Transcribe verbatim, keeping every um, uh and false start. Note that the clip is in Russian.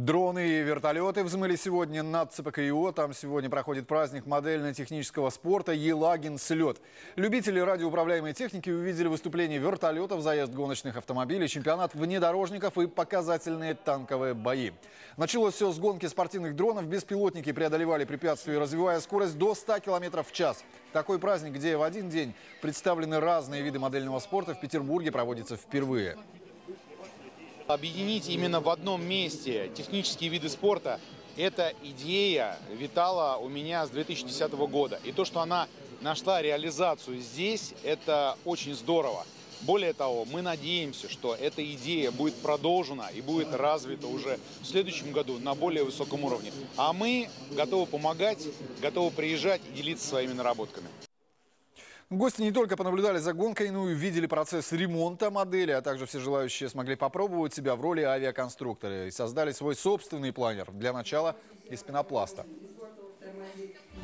Дроны и вертолеты взмыли сегодня над ЦПКИО. Там сегодня проходит праздник модельно-технического спорта «Елагин слет». Любители радиоуправляемой техники увидели выступление вертолетов, заезд гоночных автомобилей, чемпионат внедорожников и показательные танковые бои. Началось все с гонки спортивных дронов. Беспилотники преодолевали препятствия, развивая скорость до ста километров в час. Такой праздник, где в один день представлены разные виды модельного спорта, в Петербурге проводится впервые. Объединить именно в одном месте технические виды спорта – эта идея витала у меня с две тысячи десятого года. И то, что она нашла реализацию здесь, это очень здорово. Более того, мы надеемся, что эта идея будет продолжена и будет развита уже в следующем году на более высоком уровне. А мы готовы помогать, готовы приезжать и делиться своими наработками. Гости не только понаблюдали за гонкой, но и видели процесс ремонта модели, а также все желающие смогли попробовать себя в роли авиаконструктора и создали свой собственный планер. Для начала из пенопласта.